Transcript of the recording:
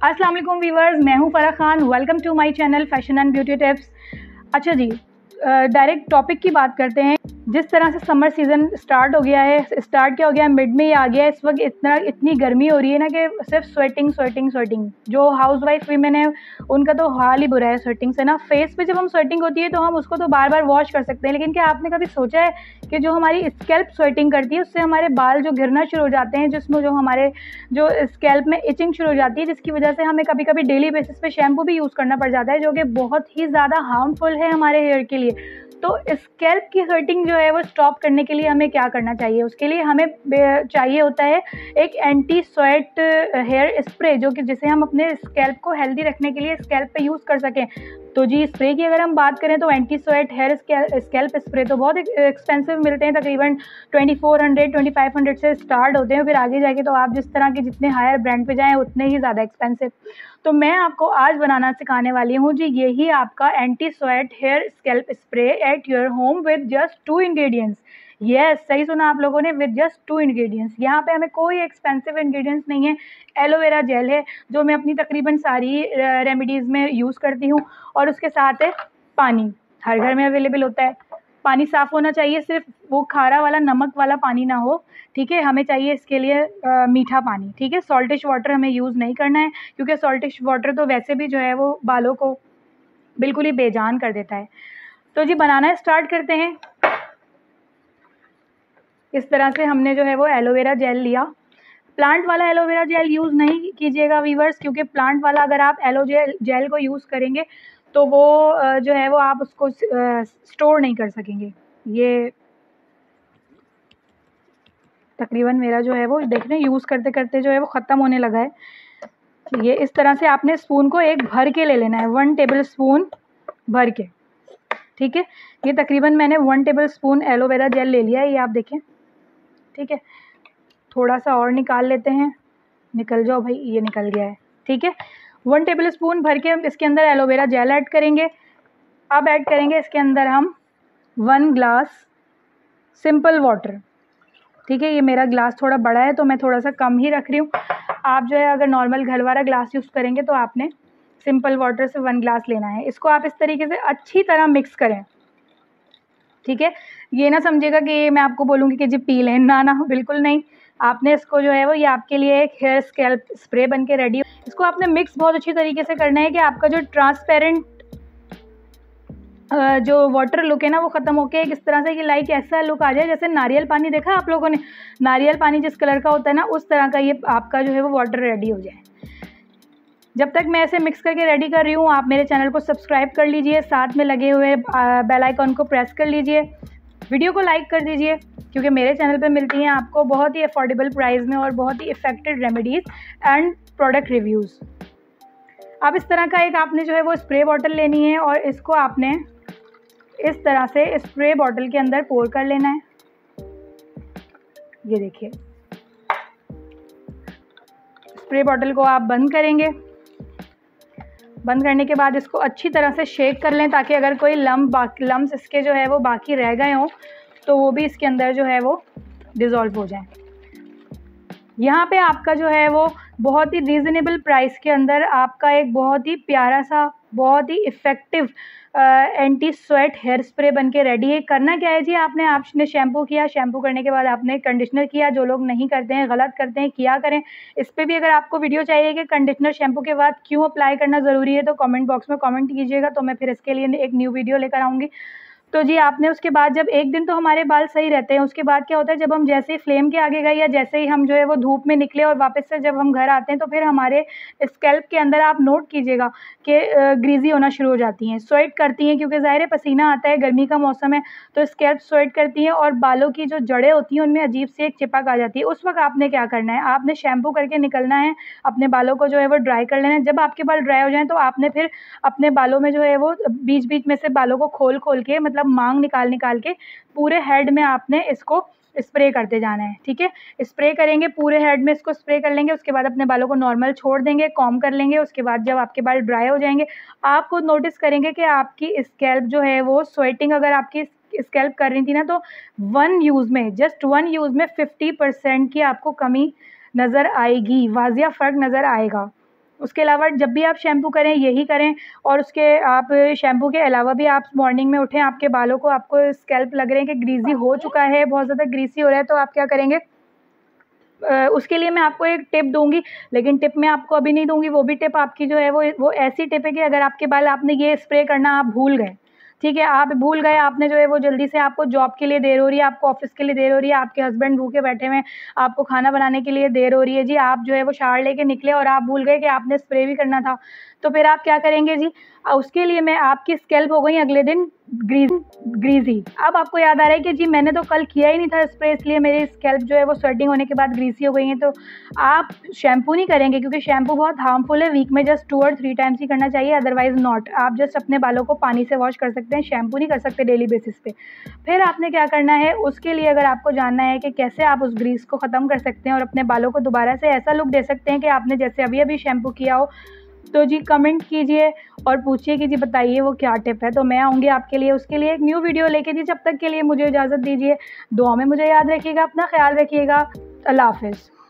अस्सलाम वालेकुम व्यूअर्स, मैं हूं Farah Khan. Welcome to my channel fashion and beauty tips. अच्छा जी, डायरेक्ट टॉपिक की बात करते हैं। जिस तरह से समर सीज़न स्टार्ट हो गया है, स्टार्ट क्या हो गया है, मिड में ही आ गया है। इस वक्त इतनी गर्मी हो रही है ना कि सिर्फ स्वेटिंग। जो हाउस वाइफ वीमेन है उनका तो हाल ही बुरा है स्वेटिंग से ना। फेस पे जब हम स्वेटिंग होती है तो हम उसको तो बार बार वॉश कर सकते हैं, लेकिन क्या आपने कभी सोचा है कि जो हमारी स्कैल्प स्वेटिंग करती है उससे हमारे बाल जो गिरना शुरू हो जाते हैं, जिसमें जो हमारे जो स्कैल्प में इचिंग शुरू हो जाती है, जिसकी वजह से हमें कभी कभी डेली बेसिस पे शैम्पू भी यूज़ करना पड़ जाता है, जो कि बहुत ही ज़्यादा हार्मफुल है हमारे हेयर के लिए। तो स्कैल्प की हर्टिंग जो है वो स्टॉप करने के लिए हमें क्या करना चाहिए? उसके लिए हमें चाहिए होता है एक एंटी स्वेट हेयर स्प्रे, जो कि जिसे हम अपने स्कैल्प को हेल्दी रखने के लिए स्कैल्प पे यूज़ कर सकें। तो जी, स्प्रे की अगर हम बात करें तो anti sweat hair scalp spray तो बहुत एक्सपेंसिव मिलते हैं, तकरीबन 2400-2500 से स्टार्ट होते हैं। फिर आगे जाके तो आप जिस तरह के जितने हायर ब्रांड पे जाएँ उतने ही ज़्यादा एक्सपेंसिव। तो मैं आपको आज बनाना सिखाने वाली हूँ जी, यही आपका anti sweat hair scalp spray at your home with just 2 ingredients. Yes, सही सुना आप लोगों ने, विद जस्ट 2 इंग्रेडिएंट्स। यहाँ पे हमें कोई एक्सपेंसिव इंग्रेडिएंट्स नहीं है। एलोवेरा जेल है जो मैं अपनी तकरीबन सारी रेमेडीज़ में यूज़ करती हूँ, और उसके साथ है पानी। हर घर में अवेलेबल होता है। पानी साफ़ होना चाहिए, सिर्फ वो खारा वाला नमक वाला पानी ना हो, ठीक है। हमें चाहिए इसके लिए मीठा पानी, ठीक है। सॉल्टिश वाटर हमें यूज़ नहीं करना है, क्योंकि सॉल्टिश वाटर तो वैसे भी जो है वो बालों को बिल्कुल ही बेजान कर देता है। तो जी, बनाना स्टार्ट करते हैं। इस तरह से हमने जो है वो एलोवेरा जेल लिया। प्लांट वाला एलोवेरा जेल यूज़ नहीं कीजिएगा वीवर्स, क्योंकि प्लांट वाला अगर आप जेल को यूज़ करेंगे तो वो जो है वो आप उसको स्टोर नहीं कर सकेंगे। ये तकरीबन मेरा जो है वो देख रहे हैं यूज़ करते करते जो है वो ख़त्म होने लगा है। ये इस तरह से आपने स्पून को एक भर के ले लेना है, 1 टेबल स्पून भर के, ठीक है। ये तकरीबन मैंने 1 टेबल स्पून एलोवेरा जेल ले लिया है, ये आप देखें, ठीक है। थोड़ा सा और निकाल लेते हैं। निकल जाओ भाई, ये निकल गया है, ठीक है। 1 टेबल स्पून भर के इसके अंदर एलोवेरा जेल ऐड करेंगे। अब ऐड करेंगे इसके अंदर हम 1 ग्लास सिंपल वाटर, ठीक है। ये मेरा ग्लास थोड़ा बड़ा है तो मैं थोड़ा सा कम ही रख रही हूँ। आप जो है अगर नॉर्मल घर वाला ग्लास यूज़ करेंगे तो आपने सिंपल वाटर से 1 ग्लास लेना है। इसको आप इस तरीके से अच्छी तरह मिक्स करें, ठीक है। ये ना समझिएगा कि मैं आपको बोलूँगी कि जी पी लें, ना बिल्कुल नहीं। आपने इसको जो है वो ये आपके लिए एक हेयर स्कैल्प स्प्रे बन के रेडी। इसको आपने मिक्स बहुत अच्छी तरीके से करना है कि आपका जो ट्रांसपेरेंट जो वाटर लुक है ना वो ख़त्म होके एक इस तरह से कि लाइक ऐसा लुक आ जाए जैसे नारियल पानी देखा आप लोगों ने, नारियल पानी जिस कलर का होता है ना, उस तरह का ये आपका जो है वो वाटर रेडी हो जाए। जब तक मैं ऐसे मिक्स करके रेडी कर रही हूँ, आप मेरे चैनल को सब्सक्राइब कर लीजिए, साथ में लगे हुए बेल आइकन को प्रेस कर लीजिए, वीडियो को लाइक कर दीजिए, क्योंकि मेरे चैनल पे मिलती हैं आपको बहुत ही अफोर्डेबल प्राइस में और बहुत ही effective remedies and product reviews. अब इस तरह का एक आपने जो है वो स्प्रे बॉटल लेनी है और इसको आपने इस तरह से स्प्रे बॉटल के अंदर पोर कर लेना है। ये देखिए, स्प्रे बॉटल को आप बंद करेंगे। बंद करने के बाद इसको अच्छी तरह से शेक कर लें, ताकि अगर कोई लम्स इसके जो है वो बाकी रह गए हों तो वो भी इसके अंदर जो है वो डिज़ोल्व हो जाए। यहाँ पे आपका जो है वो बहुत ही रीज़नेबल प्राइस के अंदर आपका एक बहुत ही प्यारा सा, बहुत ही effective anti sweat hair spray बन के रेडी है। करना क्या है जी, आपने शैम्पू किया, शैम्पू करने के बाद आपने कंडीशनर किया। जो लोग नहीं करते हैं, गलत करते हैं, किया करें। इस पर भी अगर आपको वीडियो चाहिए कि कंडीशनर शैम्पू के बाद क्यों अप्लाई करना ज़रूरी है, तो कमेंट बॉक्स में कमेंट कीजिएगा, तो मैं फिर इसके लिए एक न्यू वीडियो लेकर आऊँगी। तो जी, आपने उसके बाद जब एक दिन तो हमारे बाल सही रहते हैं, उसके बाद क्या होता है, जब हम जैसे ही फ्लेम के आगे गए या जैसे ही हम जो है वो धूप में निकले और वापस से जब हम घर आते हैं, तो फिर हमारे स्कैल्प के अंदर आप नोट कीजिएगा कि ग्रीजी होना शुरू हो जाती हैं, स्वेट करती हैं, क्योंकि ज़ाहिर है पसीना आता है, गर्मी का मौसम है, तो स्कैल्प स्वेट करती हैं और बालों की जो जड़ें होती हैं उनमें अजीब सी एक चिपक आ जाती है। उस वक्त आपने क्या करना है, आपने शैम्पू करके निकलना है, अपने बालों को जो है वो ड्राई कर लेना है। जब आपके बाल ड्राई हो जाएँ तो आपने फिर अपने बालों में जो है वो बीच बीच में से बालों को खोल के, मतलब मांग निकाल के पूरे हेड में आपने इसको स्प्रे करते जाना है, ठीक है। स्प्रे करेंगे पूरे हेड में, इसको स्प्रे कर लेंगे। उसके बाद अपने बालों को नॉर्मल छोड़ देंगे, कॉम्ब कर लेंगे। उसके बाद जब आपके बाल ड्राई हो जाएंगे, आप खुद नोटिस करेंगे कि आपकी स्कैल्प जो है वो स्वेटिंग, अगर आपकी स्कैल्प कर रही थी ना, तो 1 यूज़ में, जस्ट 1 यूज़ में 50% की आपको कमी नज़र आएगी, वाजिया फ़र्क नज़र आएगा। उसके अलावा जब भी आप शैम्पू करें यही करें। और उसके आप शैम्पू के अलावा भी आप मॉर्निंग में उठें, आपके बालों को आपको स्कैल्प लग रहे हैं कि ग्रीसी हो चुका है, बहुत ज़्यादा ग्रीसी हो रहा है, तो आप क्या करेंगे, उसके लिए मैं आपको एक टिप दूँगी, लेकिन टिप मैं आपको अभी नहीं दूँगी। वो भी टिप आपकी जो है वो ऐसी टिप है कि अगर आपके बाल, आपने ये स्प्रे करना आप भूल गए, ठीक है, आप भूल गए, आपने जो है वो जल्दी से, आपको जॉब के लिए देर हो रही है, आपको ऑफ़िस के लिए देर हो रही है, आपके हस्बैंड भूखे बैठे हुए हैं, आपको खाना बनाने के लिए देर हो रही है जी, आप जो है वो शावर लेके निकले और आप भूल गए कि आपने स्प्रे भी करना था, तो फिर आप क्या करेंगे जी, उसके लिए मैं, आपकी स्कैल्प हो गई अगले दिन ग्रीसी। अब आपको याद आ रहा है कि जी मैंने तो कल किया ही नहीं था स्प्रे, इसलिए मेरी स्कैल्प जो है वो स्वेटिंग होने के बाद ग्रीसी हो गई है। तो आप शैम्पू नहीं करेंगे, क्योंकि शैम्पू बहुत हार्मफुल है, वीक में जस्ट 2 और 3 टाइम्स ही करना चाहिए, अदरवाइज़ नॉट। आप जस्ट अपने बालों को पानी से वॉश कर सकते हैं, शैम्पू नहीं कर सकते डेली बेसिस पे। फिर आपने क्या करना है, उसके लिए अगर आपको जानना है कि कैसे आप उस ग्रीस को ख़त्म कर सकते हैं और अपने बालों को दोबारा से ऐसा लुक दे सकते हैं कि आपने जैसे अभी शैम्पू किया हो, तो जी कमेंट कीजिए और पूछिए कि जी बताइए वो क्या टिप है, तो मैं आऊँगी आपके लिए उसके लिए एक न्यू वीडियो लेके। जी जब तक के लिए मुझे इजाज़त दीजिए, दुआ में मुझे याद रखिएगा, अपना ख्याल रखिएगा, अल्लाह हाफ़िज़।